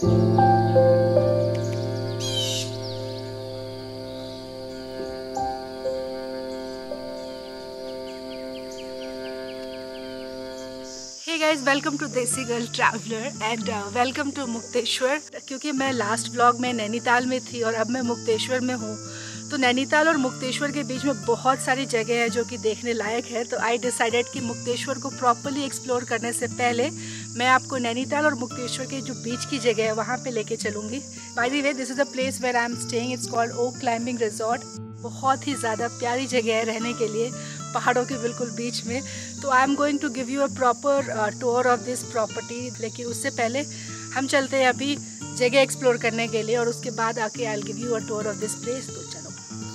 Welcome to Desi girl traveller and welcome to Mukteshwar. क्योंकि मैं last vlog में नैनीताल में थी और अब मैं मुक्तेश्वर में हूँ, तो नैनीताल और मुक्तेश्वर के बीच में बहुत सारी जगह है जो कि देखने लायक है। तो आई डिसाइडेड कि मुक्तेश्वर को प्रॉपरली एक्सप्लोर करने से पहले मैं आपको नैनीताल और मुक्तेश्वर के जो बीच की जगह है वहाँ पे लेके चलूँगी। By the way, this is the place where I am staying. It's called Oak Climbing Resort. बहुत ही ज़्यादा प्यारी जगह है रहने के लिए, पहाड़ों के बिल्कुल बीच में। तो I am going to give you a proper tour of this property. लेकिन उससे पहले हम चलते हैं अभी जगह एक्सप्लोर करने के लिए और उसके बाद आके I will give you a tour of this place. तो चलो।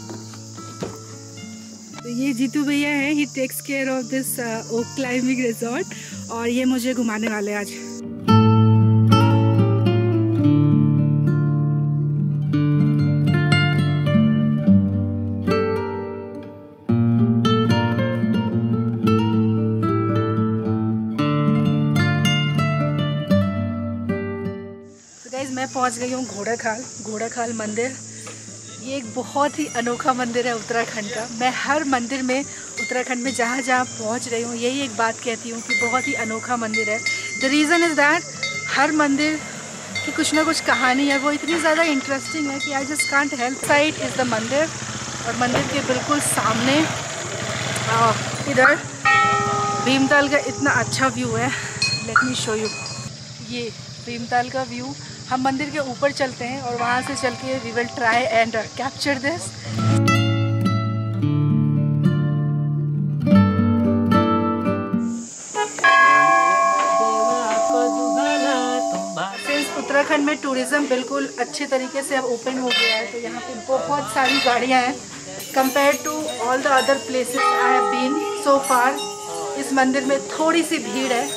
तो ये जीतू भैया है, he takes care of this Oak Climbing Resort और ये मुझे घुमाने वाले आज। मैं पहुंच गई हूँ घोड़ाखाल मंदिर। ये एक बहुत ही अनोखा मंदिर है उत्तराखंड का। मैं हर मंदिर में उत्तराखंड में जहाँ जहाँ पहुँच रही हूँ यही एक बात कहती हूँ कि बहुत ही अनोखा मंदिर है। द रीज़न इज़ दैट हर मंदिर की कुछ ना कुछ कहानी है, वो इतनी ज़्यादा इंटरेस्टिंग है कि I just can't help. Side is the मंदिर और मंदिर के बिल्कुल सामने इधर भीमताल का इतना अच्छा व्यू है। Let me show you. ये भीमताल का व्यू। हम मंदिर के ऊपर चलते हैं और वहाँ से चल के we will try and capture this. Since Uttarakhand में टूरिज्म बिल्कुल अच्छे तरीके से अब ओपन हो गया है, तो यहाँ पे बहुत सारी गाड़ियाँ हैं compare to all the other places I have been so far. इस मंदिर में थोड़ी सी भीड़ है।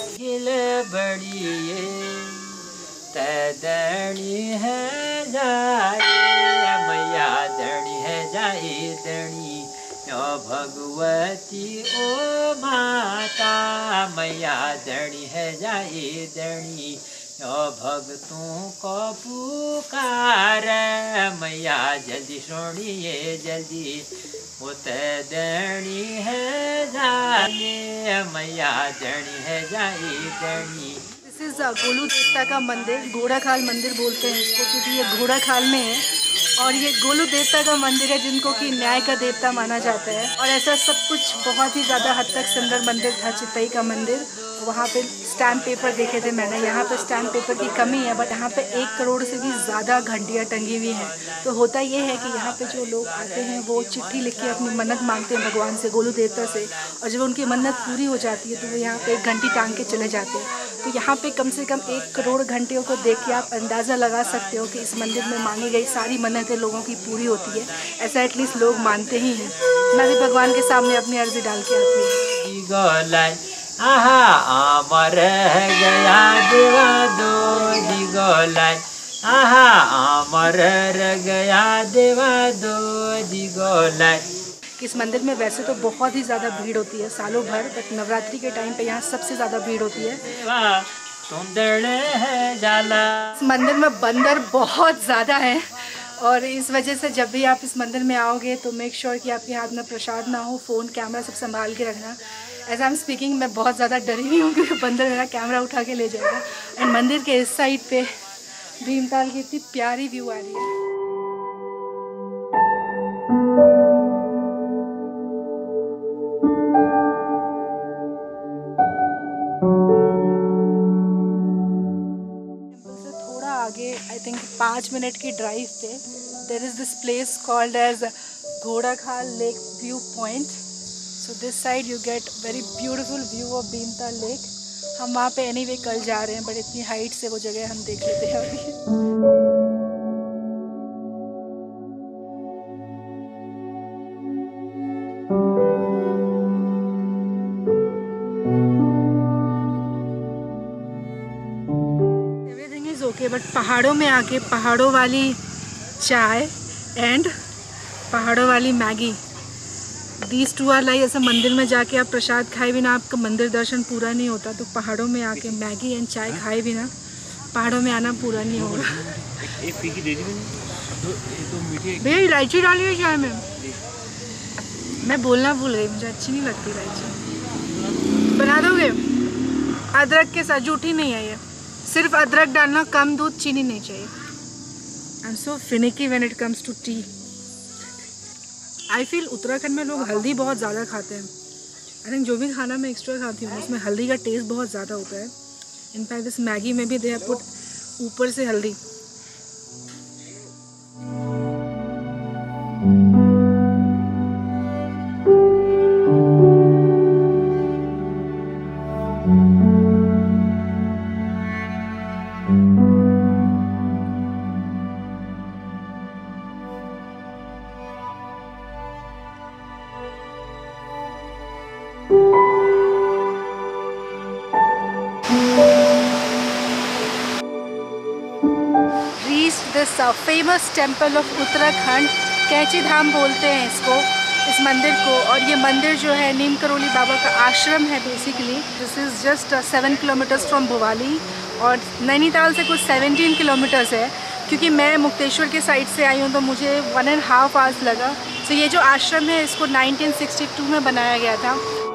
दणी है जाई मैया, दणी है जाई दणी ओ भगवती ओ माता मैया, दणी है जाई दणी ओ भक्तों को पुकार मैया, जल्दी सुनिए जल्दी उते दणी है जाई मैया, दणी है जाई दणी। गोलू देवता का मंदिर, घोड़ाखाल मंदिर बोलते हैं इसको क्योंकि ये घोड़ाखाल में है और ये गोलू देवता का मंदिर है जिनको कि न्याय का देवता माना जाता है। और ऐसा सब कुछ बहुत ही ज़्यादा हद तक सुंदर मंदिर था। चितई का मंदिर, वहाँ पे स्टैम्प पेपर देखे थे मैंने। यहाँ पे स्टैम्प पेपर की कमी है, बट यहाँ पे 1 करोड़ से भी ज़्यादा घंटियाँ टंगी हुई हैं। तो होता ये है कि यहाँ पे जो लोग आते हैं वो चिट्ठी लिख के अपनी मन्नत मांगते हैं भगवान से, गोलू देवता से, और जब उनकी मन्नत पूरी हो जाती है तो वो यहाँ पे 1 घंटी टांग के चले जाते हैं। तो यहाँ पे कम से कम 1 करोड़ घंटियों को देख के आप अंदाज़ा लगा सकते हो कि इस मंदिर में मांगी गई सारी मन्नतें लोगों की पूरी होती है। ऐसा एटलीस्ट लोग मानते ही हैं। मैं भी भगवान के सामने अपनी अर्जी डाल के आती हूँ। आहा अमर गया देवा दो दिगोलाई, आहा अमर गया देवा दो दिगोलाई। इस मंदिर में वैसे तो बहुत ही ज़्यादा भीड़ होती है सालों भर, बट नवरात्रि के टाइम पे यहाँ सबसे ज़्यादा भीड़ होती है। इस मंदिर में बंदर बहुत ज़्यादा है और इस वजह से जब भी आप इस मंदिर में आओगे तो मेक श्योर कि आपके हाथ में प्रसाद ना हो, फ़ोन कैमरा सब संभाल के रखना। एज आई एम स्पीकिंग मैं बहुत ज़्यादा डरी हुई हूँ क्योंकि बंदर मेरा कैमरा उठा के ले जाएगा। एंड मंदिर के इस साइड पे भीमताल की इतनी प्यारी व्यू आ रही है। आई थिंक 5 मिनट की ड्राइव पे there is this place called as Ghorakhal lake view point. So this side you get very beautiful view of Bhimtal lake. हम वहाँ पे एनीवे कल जा रहे हैं, बट इतनी हाइट से वो जगह हम देख लेते हैं अभी। ओके, बट पहाड़ों में आके पहाड़ों वाली चाय एंड पहाड़ों वाली Maggi, these two are like. ऐसा मंदिर में जाके आप प्रसाद खाए बिना आपका मंदिर दर्शन पूरा नहीं होता, तो पहाड़ों में आके मैगी एंड चाय खाए बिना पहाड़ों में आना पूरा नहीं होगा। एक फीकी दे दी भैया इलायची डाली है चाय में। मैं बोलना भूल गई, मुझे अच्छी नहीं लगती इलायची। बना दोगे? अदरक के साथ जूठी नहीं है ये, सिर्फ अदरक डालना, कम दूध, चीनी नहीं चाहिए। I am so finicky when it comes to tea. I feel Uttarakhand में लोग हल्दी बहुत ज़्यादा खाते हैं। आई थिंक जो भी खाना मैं एक्स्ट्रा खाती हूँ उसमें हल्दी का टेस्ट बहुत ज़्यादा होता है। इनफैक्ट दिस मैगी में भी दे हैव पुट ऊपर से हल्दी। This famous temple of Uttarakhand, Kainchi Dham बोलते हैं इसको, इस मंदिर को। और ये मंदिर जो है नीम करोली बाबा का आश्रम है basically. This is just 7 kilometres from Bhowali और नैनीताल से कुछ 17 किलोमीटर्स है। क्योंकि मैं मुक्तेश्वर के साइड से आई हूँ तो मुझे 1.5 आवर्स लगा। तो ये जो आश्रम है इसको 1962 में बनाया गया था।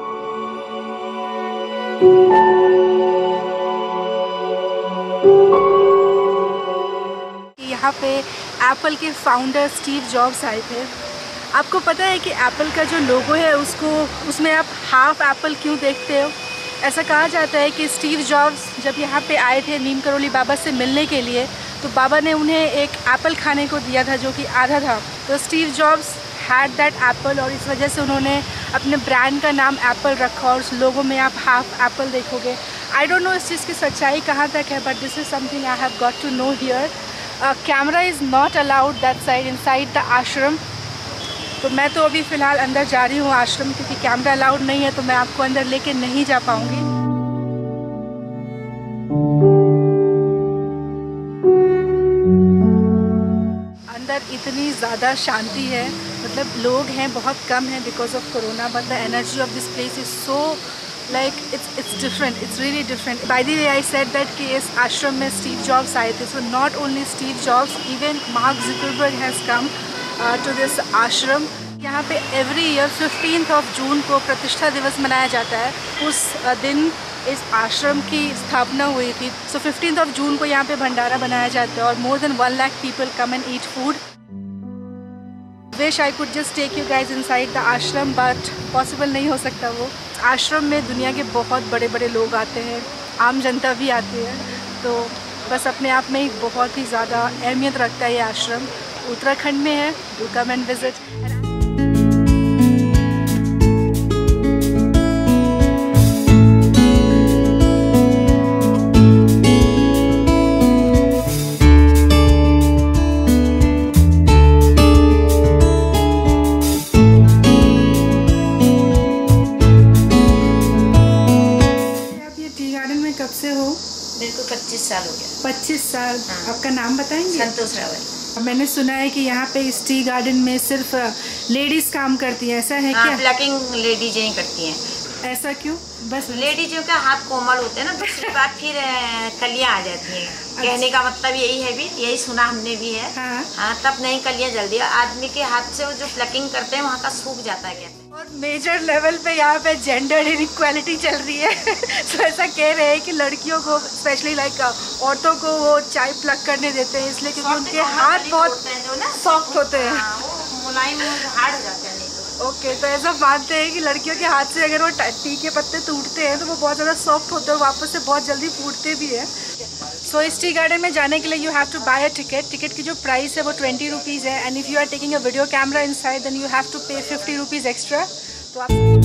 यहाँ पे एप्पल के फाउंडर स्टीव जॉब्स आए थे। आपको पता है कि एप्पल का जो लोगो है उसमें आप हाफ एप्पल क्यों देखते हो? ऐसा कहा जाता है कि स्टीव जॉब्स जब यहाँ पे आए थे नीम करोली बाबा से मिलने के लिए तो बाबा ने उन्हें एक एप्पल खाने को दिया था जो कि आधा था। तो Steve Jobs had that Apple और इस वजह से उन्होंने अपने ब्रांड का नाम एप्पल रखा और उस लोगो में आप हाफ एप्पल देखोगे। आई डोंट नो इस चीज़ की सच्चाई कहाँ तक है, but this is something I have got to know here. Camera is not allowed that side inside the ashram. तो मैं तो अभी फ़िलहाल अंदर जा रही हूँ आश्रम, क्योंकि कैमरा अलाउड नहीं है तो मैं आपको अंदर लेके नहीं जा पाऊँगी। अंदर इतनी ज़्यादा शांति है, मतलब लोग हैं बहुत कम हैं because of corona, but the energy of this place is so like it's different, it's really different. By the way, I said that कि इस आश्रम में स्टीव जॉब्स आए थे, so not only Steve Jobs, even Mark Zuckerberg has come to this आश्रम। यहाँ पे every year 15th of जून को प्रतिष्ठा दिवस मनाया जाता है। उस दिन इस आश्रम की स्थापना हुई थी। so 15th of जून को यहाँ पे भंडारा बनाया जाता है और more than 1 lakh people come and eat food. Wish I could just take you guys inside the ashram, but possible नहीं हो सकता वो। आश्रम में दुनिया के बहुत बड़े बड़े लोग आते हैं, आम जनता भी आती है, तो बस अपने आप में ही बहुत ही ज़्यादा अहमियत रखता है ये आश्रम। उत्तराखंड में है, डू कम एंड विजिट। कब से हो? मेरे को 25 साल हो गया। 25 साल। हाँ। आपका नाम बताएंगे? संतोष रावल। मैंने सुना है कि यहाँ पे इस टी गार्डन में सिर्फ लेडीज काम करती है, ऐसा है? हाँ, क्या प्लकिंग लेडीज ही करती हैं। ऐसा क्यों? बस लेडीजों का हाथ कोमल होते हैं ना, दूसरी बात फिर कलियां आ जाती हैं। कहने का मतलब यही है, भी यही सुना हमने भी है। हाँ, तब नहीं कलियां जल्दी, आदमी के हाथ से वो जो प्लकिंग करते हैं वहाँ का सूख जाता है कहते हैं। और मेजर लेवल पे यहाँ पे जेंडर इनइक्वालिटी चल रही है। तो ऐसा कह रहे हैं कि लड़कियों को स्पेशली लाइक औरतों को वो चाय प्लग करने देते हैं इसलिए क्योंकि उनके हाथ बहुत सॉफ्ट होते हैं, मुलायम हार्ड हो जाते हैं। ओके, तो ऐसा मानते हैं कि लड़कियों के हाथ से अगर वो टी के पत्ते टूटते हैं तो वो बहुत ज़्यादा सॉफ्ट होते हैं, वापस से बहुत जल्दी फूटते भी हैं। सो इस टी गार्डन में जाने के लिए you have to buy a ticket. Ticket की जो प्राइस है वो 20 रुपीज़ है, and if you are taking a video camera inside then you have to pay 50 rupees extra. तो आप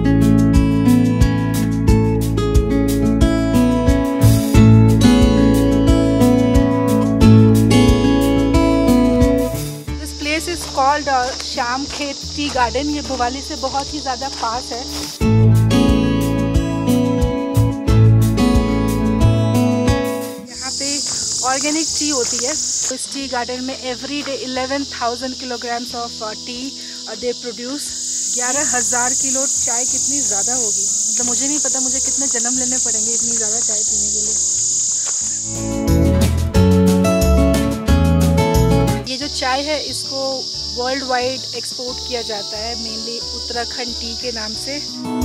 कॉल्ड श्याम खेत टी गार्डन। ये भोवाली से बहुत ही ज़्यादा पास है। यहाँ पे ऑर्गेनिक टी होती है। इस टी गार्डन में every day 11,000 kilograms of tea they produce. 11,000 kilo चाय कितनी ज़्यादा होगी, मतलब मुझे नहीं पता मुझे कितने जन्म लेने पड़ेंगे इतनी ज़्यादा चाय पीने के लिए। चाय है इसको वर्ल्ड वाइड एक्सपोर्ट किया जाता है, मेनली उत्तराखंड टी के नाम से।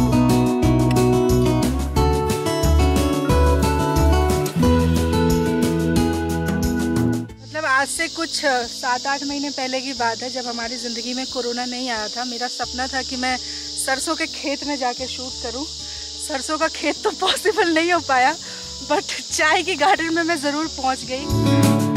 मतलब आज से कुछ 7-8 महीने पहले की बात है, जब हमारी ज़िंदगी में कोरोना नहीं आया था। मेरा सपना था कि मैं सरसों के खेत में जाके शूट करूं। सरसों का खेत तो पॉसिबल नहीं हो पाया, बट चाय की गार्डन में मैं ज़रूर पहुंच गई।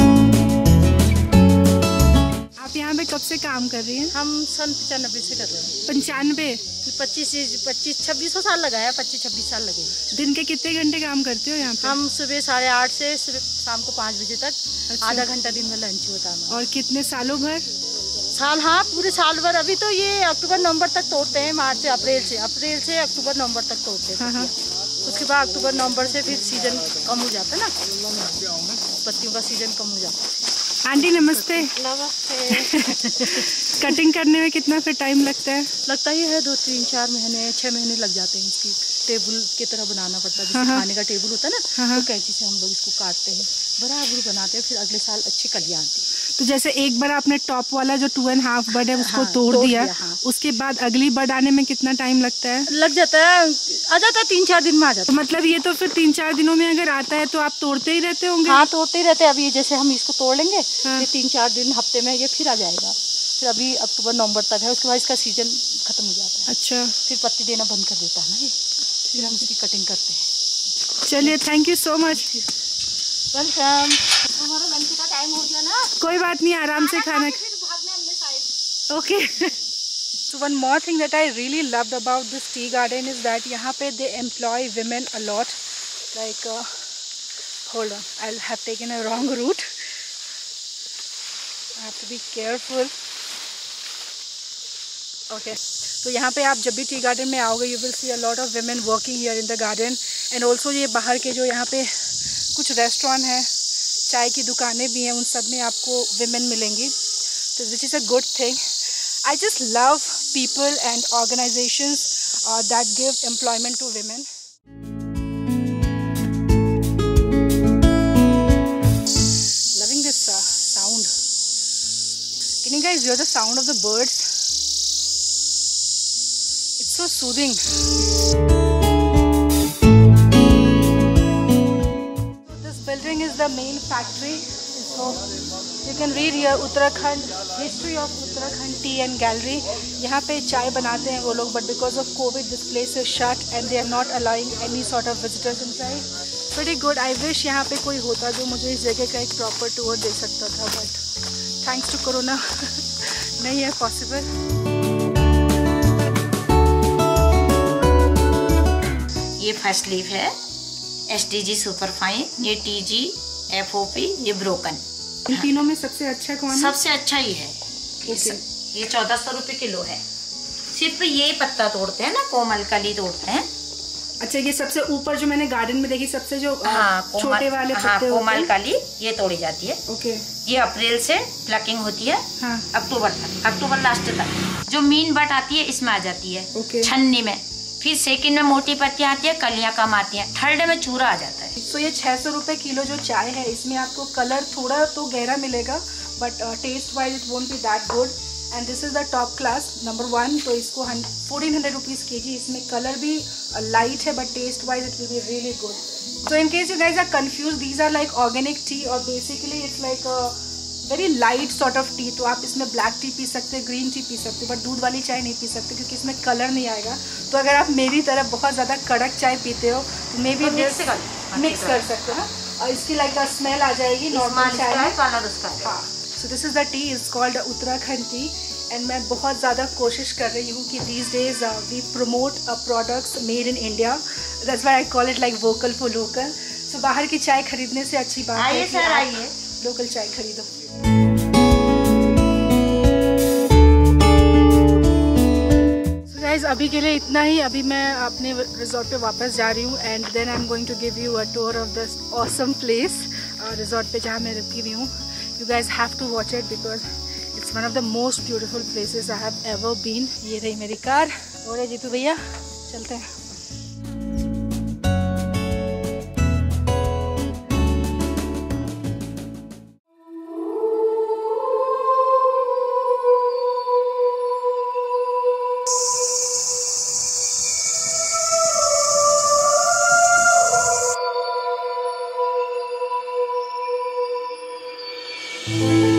आप यहाँ पे कब से काम कर रही हैं? हम सन 95 से कर रहे हैं। 95? 26 साल लगाया, 25-26 साल लगे। दिन के कितने घंटे काम करते हो यहाँ पे? हम सुबह 8:30 से शाम को 5 बजे तक। अच्छा। आधा घंटा दिन में लंच होता है। और कितने सालों भर? साल, हाँ, पूरे साल भर। अभी तो ये अक्टूबर नवंबर तक तोड़ते हैं, मार्च से अप्रैल से अक्टूबर नवंबर तक तोड़ते हैं। हाँ। उसके बाद अक्टूबर नवंबर से फिर सीजन कम हो जाता है ना, पत्तियों का सीजन कम हो जाता है। आंटी नमस्ते। नमस्ते। कटिंग करने में कितना फिर टाइम लगता है? लगता ही है 2-3-4 महीने, 6 महीने लग जाते हैं। इसकी टेबल की तरह बनाना पड़ता है, जैसे खाने का टेबल होता है ना, तो कैंची से हम लोग इसको काटते हैं, बराबर बनाते हैं, फिर अगले साल अच्छी कलियां आती हैं। तो जैसे एक बार आपने टॉप वाला जो 2.5 बड है उसको तोड़ दिया, उसके बाद अगली बड आने में कितना टाइम लगता है? लग जाता है, आ जाता है 3-4 दिन में आ जाता है। तो मतलब ये तो फिर 3-4 दिनों में अगर आता है तो आप तोड़ते ही रहते होंगे? हाँ, तोड़ते ही रहते हैं। अभी जैसे हम इसको तोड़ लेंगे, फिर 3-4 दिन हफ्ते में ये फिर आ जाएगा। फिर अभी अक्टूबर नवंबर तक है, उसके बाद इसका सीजन खत्म हो जाता है। अच्छा। फिर पत्ती देना बंद कर देता है ना ये, फिर हम इसकी कटिंग करते हैं। चलिए, thank you so much. Welcome. हमारा लंच का टाइम हो गया ना। कोई बात नहीं, आराम से खाना। Okay. So one more thing that I really loved about this tea garden is that यहाँ पे they employ women a lot. Like, hold on, I'll have taken a wrong route. I have to be careful. Okay. तो यहाँ पे आप जब भी T garden में आओगे, you will see a lot of women working here in the garden. And also ये बाहर के जो यहाँ पे कुछ रेस्टोरेंट हैं, चाय की दुकानें भी हैं, उन सब में आपको women मिलेंगी, तो which is a good thing. I just love people and organizations that give employment to women. Loving this sound. Can you guys hear the sound of the birds? It's so soothing. So this building is the main factory. So you can read here Uttarakhand, history of Uttarakhand Tea and Gallery. यहाँ पे चाय बनाते हैं वो लोग, but because of COVID this place is shut and they are not allowing any sort of visitors inside. Pretty good. I wish यहाँ पे कोई होता जो मुझे इस जगह का एक proper tour दे सकता था, but thanks to Corona नहीं है possible. ये फर्स्ट लीफ है, STG सुपर फाइन, ये TG FOP, ये ब्रोकन। इन तीनों में सबसे अच्छा कौन है? सबसे अच्छा ही है। ये 1400 रुपये किलो है। सिर्फ ये पत्ता तोड़ते हैं ना, कोमल कली तोड़ते हैं। अच्छा, ये सबसे ऊपर जो मैंने गार्डन में देखी, सबसे जो छोटे वाले पत्ते होते हैं, कोमल कली ये तोड़ी जाती है। ओके। ये अप्रैल से प्लकिंग होती है, अक्टूबर तक, अक्टूबर लास्ट तक। जो मीन बट आती है इसमें आ जाती है, छन्नी में। फिर सेकंड में मोटी पत्तियां आती है, कलियां कम आती हैं, थर्ड में चूरा आ जाता है। तो ये 600 रुपये किलो जो चाय है, इसमें आपको कलर थोड़ा तो गहरा मिलेगा, but test wise it won't be that good. And this is the top class number 1। तो इसको 1400 रुपीज़ kg। इसमें कलर भी लाइट है, but test wise it will be really good. So in case you guys are confuse, these are like organic tea और basically it's like very light sort of tea. तो आप इसमें black T P सकते हैं, green tea P सकते हैं, but दूध वाली चाय नहीं पी सकते क्योंकि इसमें कलर नहीं आएगा। तो अगर आप मेरी तरह बहुत ज़्यादा कड़क चाय पीते हो तो मे बी मिक्स कर सकते हो, और इसकी लाइक स्मेल आ जाएगी नॉर्मल चाय में। हाँ, so this is the tea, is called Uttarakhand tea. And मैं बहुत ज़्यादा कोशिश कर रही हूँ कि these days we promote products made in India. That's why I call it like vocal for local. So बाहर की चाय खरीदने से अच्छी बात है कि आप लोकल चाय खरीदो। अभी के लिए इतना ही। अभी मैं अपने रिजॉर्ट पे वापस जा रही हूँ, and then I am going to give you a tour of this awesome place, resort पे जहाँ मैं रुकी हुई हूँ। You guys have to watch it because it's one of the most beautiful places I have ever been. ये रही मेरी car, और है जीतू भैया, चलते हैं। है।